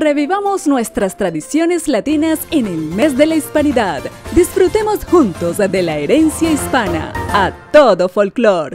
Revivamos nuestras tradiciones latinas en el mes de la hispanidad. Disfrutemos juntos de la herencia hispana. A todo folclor.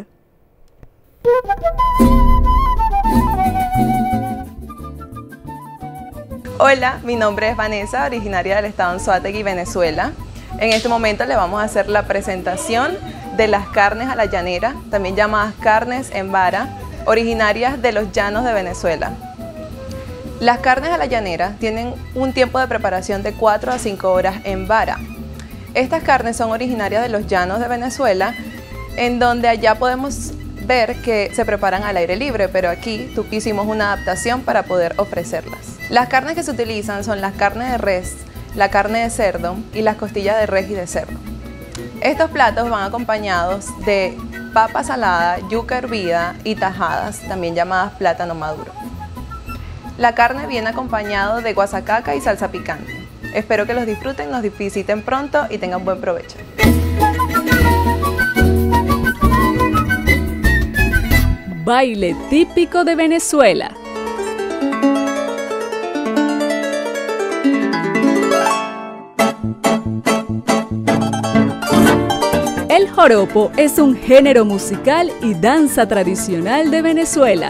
Hola, mi nombre es Vanessa, originaria del estado Anzoátegui, Venezuela. En este momento le vamos a hacer la presentación de las carnes a la llanera, también llamadas carnes en vara, originarias de los llanos de Venezuela. Las carnes a la llanera tienen un tiempo de preparación de 4 a 5 horas en vara. Estas carnes son originarias de los llanos de Venezuela, en donde allá podemos ver que se preparan al aire libre, pero aquí hicimos una adaptación para poder ofrecerlas. Las carnes que se utilizan son las carnes de res, la carne de cerdo y las costillas de res y de cerdo. Estos platos van acompañados de papa salada, yuca hervida y tajadas, también llamadas plátano maduro. La carne viene acompañado de guasacaca y salsa picante. Espero que los disfruten, nos visiten pronto y tengan buen provecho. Baile típico de Venezuela. El joropo es un género musical y danza tradicional de Venezuela.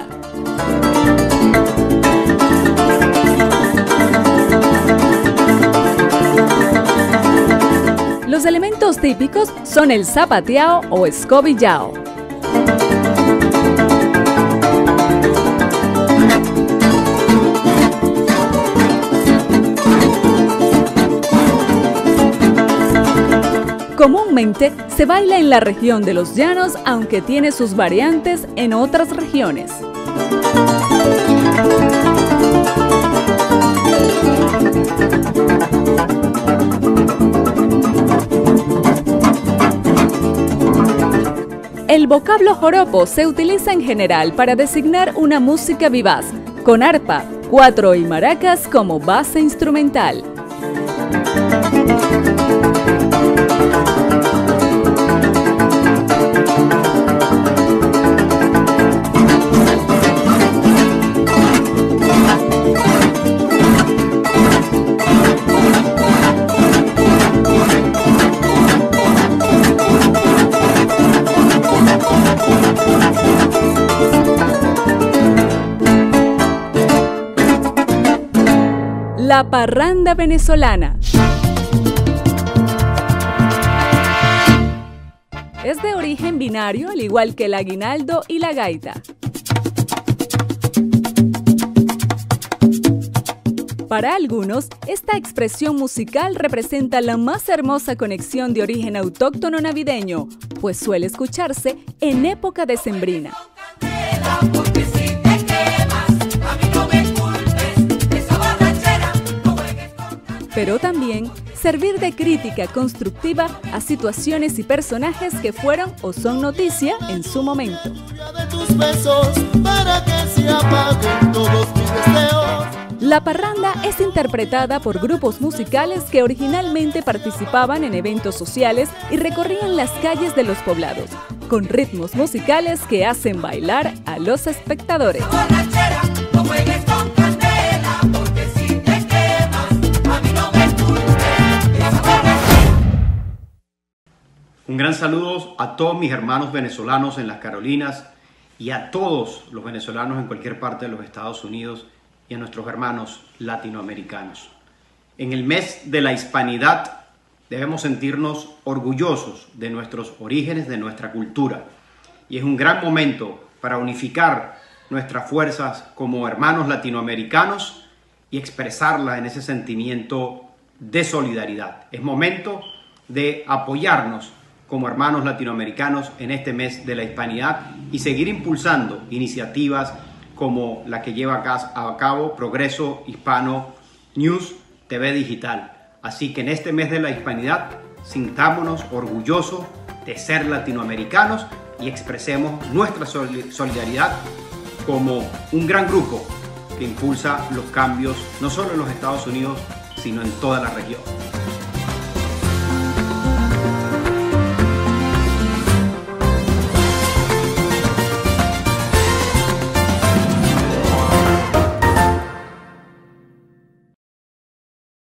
Los elementos típicos son el zapateao o escobillao. Comúnmente se baila en la región de los llanos, aunque tiene sus variantes en otras regiones. El vocablo joropo se utiliza en general para designar una música vivaz, con arpa, cuatro y maracas como base instrumental. La parranda venezolana. Es de origen binario, al igual que el aguinaldo y la gaita. Para algunos, esta expresión musical representa la más hermosa conexión de origen autóctono navideño, pues suele escucharse en época decembrina. Pero también servir de crítica constructiva a situaciones y personajes que fueron o son noticia en su momento. La parranda es interpretada por grupos musicales que originalmente participaban en eventos sociales y recorrían las calles de los poblados, con ritmos musicales que hacen bailar a los espectadores. Un gran saludo a todos mis hermanos venezolanos en las Carolinas y a todos los venezolanos en cualquier parte de los Estados Unidos y a nuestros hermanos latinoamericanos. En el mes de la hispanidad debemos sentirnos orgullosos de nuestros orígenes, de nuestra cultura. Y es un gran momento para unificar nuestras fuerzas como hermanos latinoamericanos y expresarlas en ese sentimiento de solidaridad. Es momento de apoyarnos como hermanos latinoamericanos en este mes de la hispanidad y seguir impulsando iniciativas como la que lleva a cabo Progreso Hispano News TV Digital. Así que en este mes de la hispanidad sintámonos orgullosos de ser latinoamericanos y expresemos nuestra solidaridad como un gran grupo que impulsa los cambios no solo en los Estados Unidos, sino en toda la región.